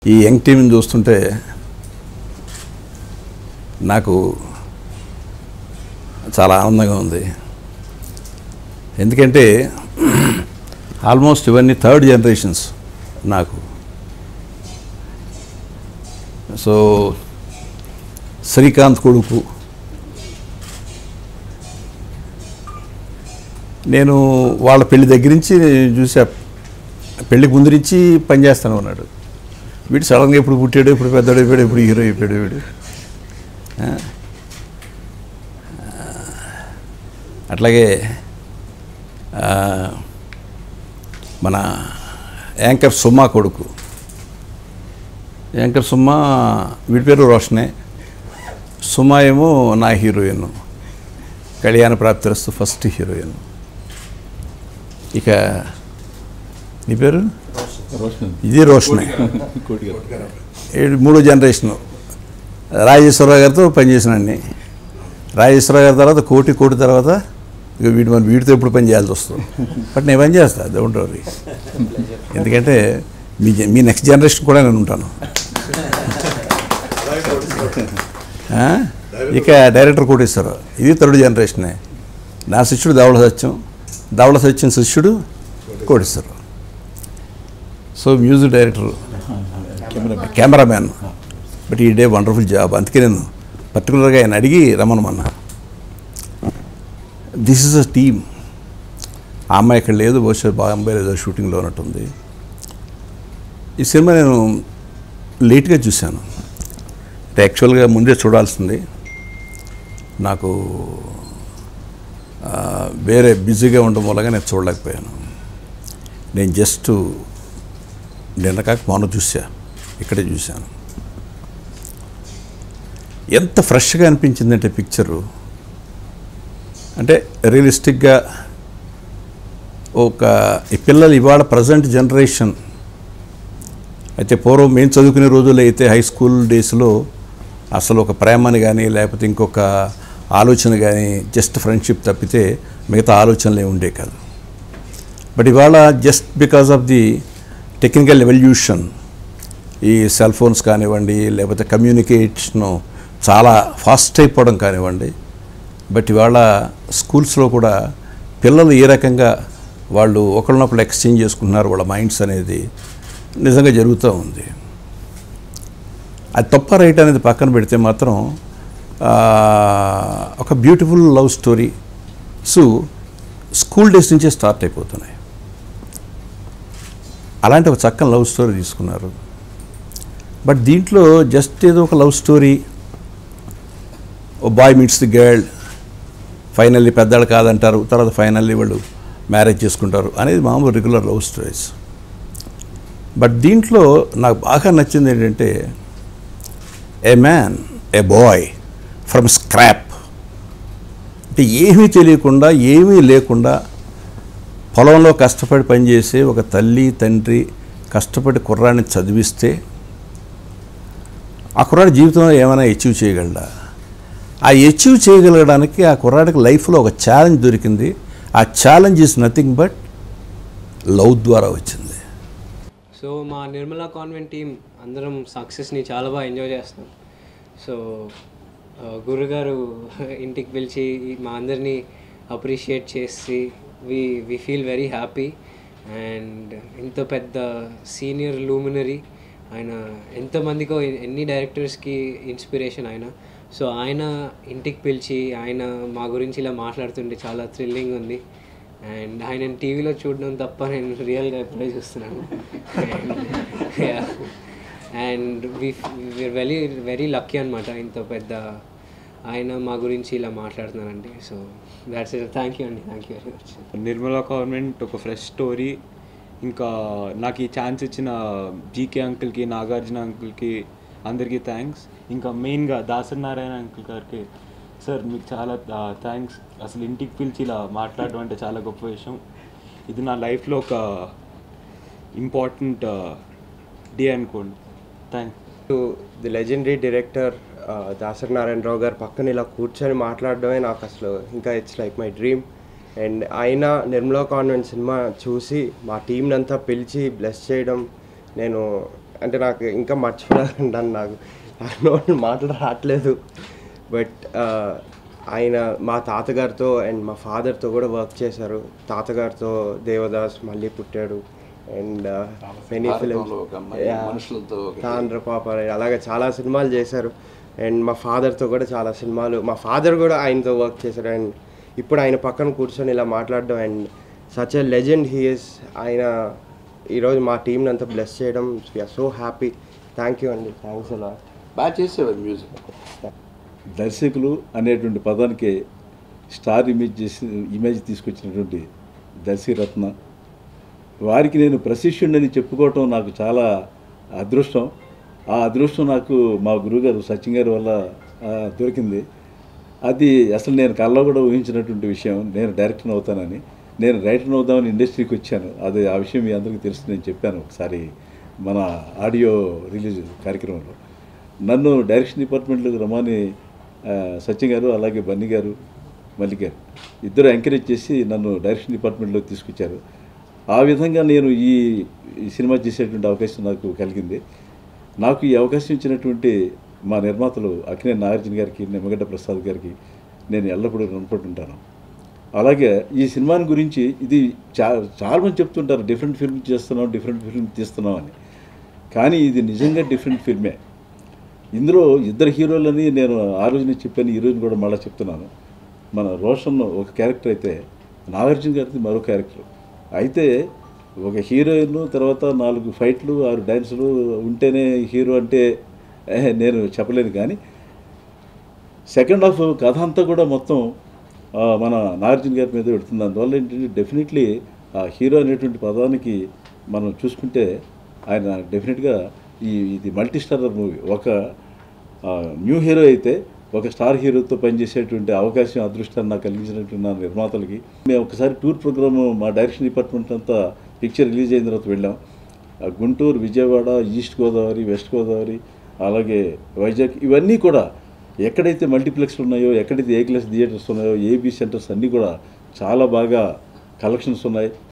ఈ యంగ్ టీంని చూస్తుంటే నాకు చాలా ఆనందంగా ఉంది. ఎందుకంటే ఆల్మోస్ట్ ఇవన్నీ థర్డ్ జనరేషన్స్ నాకు. సో శ్రీకాంత్ కొడుకు, నేను వాళ్ళ పెళ్లి దగ్గర నుంచి చూసా, పెళ్ళికి ముందు నుంచి పనిచేస్తాను ఉన్నాడు. వీడు సడన్గా ఎప్పుడు పుట్టాడు, ఎప్పుడు పెద్దవాడు అయిపోయాడు, ఎప్పుడు హీరో అయిపోయాడు వీడు. అట్లాగే మన యాంకర్ సుమా కొడుకు, యాంకర్ సుమా, వీడి పేరు రోషనే. సుమా ఏమో నా హీరోయిన్, కళ్యాణ ప్రాప్తిరస్తు ఫస్ట్ హీరోయిన్. ఇక నీ పేరు ఇది రోషనే, మూడో జనరేషను. రాజేశ్వరరావు గారితో పనిచేసినండి. రాజేశ్వరరావు గారి తర్వాత కోటి తర్వాత ఇక వీడితో ఎప్పుడు పని చేయాల్సి వస్తుంది. బట్ నేను పని చేస్తాను, డోంట్ వరీ. ఎందుకంటే మీ నెక్స్ట్ జనరేషన్ కూడా నేను ఉంటాను. ఇక డైరెక్టర్ కోటేశ్వరరావు, ఇది థర్డ్ జనరేషనే. నా శిష్యుడు ధవళ సత్యం శిష్యుడు Koteswararao. So music director, cameraman. But ఈ డే వండర్ఫుల్ జాబ్. అందుకే నేను పర్టికులర్గా ఆయన అడిగి రమ్మనమన్నా. This is a team. ఆ అమ్మాయి ఇక్కడ లేదు, బహుశా బాంబేలో ఏదో షూటింగ్లో ఉన్నట్టుంది. ఈ సినిమా నేను లేట్గా చూశాను. యాక్చువల్గా ముందే చూడాల్సింది, నాకు వేరే బిజీగా ఉండడం వల్లగా నేను చూడలేకపోయాను. నేను జస్ట్ నిన్న కాక మొన్న ఇక్కడే చూశాను. ఎంత ఫ్రెష్గా అనిపించిందంటే పిక్చరు, అంటే రియలిస్టిక్గా ఈ పిల్లలు ఇవాళ ప్రజెంట్ జనరేషన్ అయితే, పూర్వం మేము చదువుకునే రోజుల్లో అయితే హై స్కూల్ డేస్లో అసలు ఒక ప్రేమని కానీ లేకపోతే ఇంకొక ఆలోచన కానీ, జస్ట్ ఫ్రెండ్షిప్ తప్పితే మిగతా ఆలోచనలు ఏమి ఉండే కాదు. బట్ ఇవాళ just because of the technical evolution, ఈ సెల్ ఫోన్స్ కానివ్వండి, లేకపోతే కమ్యూనికేషను చాలా ఫాస్ట్ అయిపోవడం కానివ్వండి, బట్ ఇవాళ స్కూల్స్లో కూడా పిల్లలు ఏ రకంగా వాళ్ళు ఒకరినొకరు ఎక్స్చేంజ్ చేసుకుంటున్నారు వాళ్ళ మైండ్స్ అనేది నిజంగా జరుగుతూ ఉంది. అది తప్ప రైట్ అనేది పక్కన పెడితే మాత్రం ఒక beautiful love story school days నుంచే స్టార్ట్ అయిపోతున్నాయి. అలాంటి ఒక చక్కని లవ్ స్టోరీ తీసుకున్నారు. బట్ దీంట్లో జస్ట్ ఏదో ఒక లవ్ స్టోరీ, ఓ boy meets the girl, finally పెద్దవాళ్ళు కాదంటారు, తర్వాత ఫైనల్లీ వాళ్ళు మ్యారేజ్ చేసుకుంటారు అనేది మామూలు రెగ్యులర్ లవ్ స్టోరీస్. బట్ దీంట్లో నాకు బాగా నచ్చింది ఏంటంటే, a man, a boy from scrap, అంటే ఏమీ తెలియకుండా ఏమీ లేకుండా పొలంలో కష్టపడి పనిచేసే ఒక తల్లి తండ్రి కష్టపడి కుర్రాడిని చదివిస్తే ఆ కుర్రాడి జీవితంలో ఏమైనా అచీవ్ చేయగలడా? ఆ అచీవ్ చేయగలగడానికి ఆ కుర్రాడికి లైఫ్లో ఒక ఛాలెంజ్ దొరికింది. ఆ challenge is nothing but love ద్వారా వచ్చింది. సో మా నిర్మలా కాన్వెంట్ టీం అందరం సక్సెస్ని చాలా బాగా ఎంజాయ్ చేస్తున్నాం. సో గురుగారు ఇంటికి పిలిచి మా అందరినీ అప్రిషియేట్ చేసి we feel very happy. And ఇంత పెద్ద సీనియర్ లూమినరీ ఆయన, ఎంతమందికో ఎన్ని డైరెక్టర్స్కి ఇన్స్పిరేషన్ ఆయన. సో ఆయన ఇంటికి పిలిచి ఆయన మా గురించి ఇలా మాట్లాడుతుంటే చాలా థ్రిల్లింగ్ ఉంది. అండ్ ఆయన టీవీలో చూడడం తప్ప నేను రియల్గా ఎప్పుడే చూస్తున్నాను. And we are very very lucky అనమాట, ఇంత పెద్ద ఆయన మా గురించి ఇలా మాట్లాడుతున్నానండి. So that's it. Thank you అండి, thank you very much. Nirmala convent ఒక ఫ్రెష్ స్టోరీ. ఇంకా నాకు ఈ ఛాన్స్ ఇచ్చిన జీకే అంకుల్కి, నాగార్జున అంకుల్కి అందరికీ థ్యాంక్స్. ఇంకా మెయిన్గా దాసరి నారాయణ అంకుల్ గారికి, సార్ మీకు చాలా థ్యాంక్స్. అసలు ఇంటికి పిలిచి ఇలా మాట్లాడడం అంటే చాలా గొప్ప విషయం. ఇది నా లైఫ్లో ఒక ఇంపార్టెంట్ డే అనుకోండి. Thanks to the legendary director Dasari Narayana Rao garu పక్కన ఇలా కూర్చొని మాట్లాడడమే నాకు అసలు ఇంకా it's like my dream. And ఆయన నిర్మలా కాన్వెంట్ సినిమా చూసి మా టీంని అంతా పిలిచి బ్లెస్ చేయడం నేను అంటే నాకు ఇంకా మర్చిపోయాను, నాకు మాటలు రావట్లేదు. బట్ ఆయన మా తాతగారితో అండ్ మా ఫాదర్తో కూడా వర్క్ చేశారు. తాతగారితో దేవదాస్, మళ్ళీ పుట్టాడు అండ్ మెనీ ఫిలిమ్స్, తాండ్ర పాప, అలాగే చాలా సినిమాలు చేశారు. అండ్ మా ఫాదర్తో కూడా చాలా సినిమాలు, మా ఫాదర్ కూడా ఆయనతో వర్క్ చేశారు. అండ్ ఇప్పుడు ఆయన పక్కన కూర్చొని ఇలా మాట్లాడడం and such a legend he is. ఆయన ఈరోజు మా టీంని అంతా బ్లెస్ చేయడం, we are so happy. Thank you అండి, థ్యాంక్స్ అలా. బాగా చేసేవారు మ్యూజిక్. దర్శకులు అనేటువంటి పదానికి స్టార్ ఇమేజ్ తీసుకొచ్చినటువంటి దర్శకరత్న వారికి నేను ప్రశిష్యుడిని చెప్పుకోవటం నాకు చాలా అదృష్టం. ఆ అదృష్టం నాకు మా గురువుగారు సచిన్ గారి వల్ల దొరికింది. అది అసలు నేను కళ్ళలో కూడా ఊహించినటువంటి విషయం, నేను డైరెక్టర్ అవుతానని. నేను రైటర్ అవుదామని ఇండస్ట్రీకి వచ్చాను. అది ఆ విషయం మీ అందరికీ తెలుసు, నేను చెప్పాను ఒకసారి మన ఆడియో రిలీజ్ కార్యక్రమంలో. నన్ను డైరెక్షన్ డిపార్ట్మెంట్లోకి రమ్మని సచిన్ గారు అలాగే బన్నీ గారు, మల్లిక్ గారు ఇద్దరు ఎంకరేజ్ చేసి నన్ను డైరెక్షన్ డిపార్ట్మెంట్లోకి తీసుకొచ్చారు. ఆ విధంగా నేను ఈ సినిమా చేసేటువంటి అవకాశం నాకు కలిగింది. నాకు ఈ అవకాశం ఇచ్చినటువంటి మా నిర్మాతలు అక్కినేని నాగార్జున గారికి, నిమ్మగడ్డ ప్రసాద్ గారికి నేను ఎల్లప్పుడూ రుణపడి ఉంటాను. అలాగే ఈ సినిమాని గురించి ఇది చాలా మంది చెప్తుంటారు డిఫరెంట్ ఫిల్మ్ చేస్తున్నాం, డిఫరెంట్ ఫిల్మ్ తీస్తున్నాం అని. కానీ ఇది నిజంగా డిఫరెంట్ ఫిల్మే. ఇందులో ఇద్దరు హీరోలని నేను ఆ రోజునే చెప్పాను, ఈ రోజు కూడా మళ్ళీ చెప్తున్నాను. మన రోషన్ ఒక క్యారెక్టర్ అయితే నాగార్జున గారిది మరో క్యారెక్టర్. అయితే ఒక హీరోయిన్, తర్వాత 4 ఫైట్లు, 6 డ్యాన్సులు ఉంటేనే హీరో అంటే నేను చెప్పలేను. కానీ సెకండ్ హాఫ్ కథ అంతా కూడా మొత్తం మన నాగార్జున గారి మీద పెడుతుంది. అందువల్ల ఏంటంటే డెఫినెట్లీ ఆ హీరో అనేటువంటి పదానికి మనం చూసుకుంటే ఆయన డెఫినెట్గా ఇది మల్టీ స్టారర్ మూవీ. ఒక న్యూ హీరో అయితే ఒక స్టార్ హీరోతో పనిచేసేటువంటి అవకాశం, అదృష్టాన్ని నాకు కలిగించినటువంటి నా నిర్మాతలకి. మేము ఒకసారి టూర్ ప్రోగ్రాము మా డైరెక్షన్ డిపార్ట్మెంట్ అంతా పిక్చర్ రిలీజ్ అయిన తర్వాత వెళ్ళాం. గుంటూరు, విజయవాడ, ఈస్ట్ గోదావరి, వెస్ట్ గోదావరి, అలాగే వైజాగ్, ఇవన్నీ కూడా ఎక్కడైతే మల్టీప్లెక్స్లు ఉన్నాయో, ఎక్కడైతే ఏ క్లాస్ థియేటర్స్ ఉన్నాయో, ఏబీ సెంటర్స్ అన్నీ కూడా చాలా బాగా కలెక్షన్స్ ఉన్నాయి.